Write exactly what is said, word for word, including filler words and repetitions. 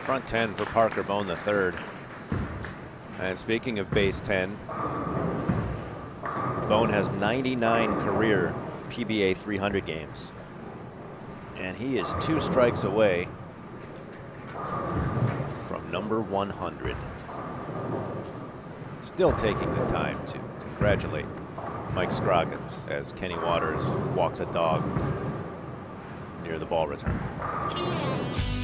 Front ten for Parker Bohn the third. And speaking of base ten, Bohn has ninety-nine career P B A three hundred games. And he is two strikes away from number one hundred. Still taking the time to congratulate Mike Scroggins as Kenny Waters walks a dog near the ball return.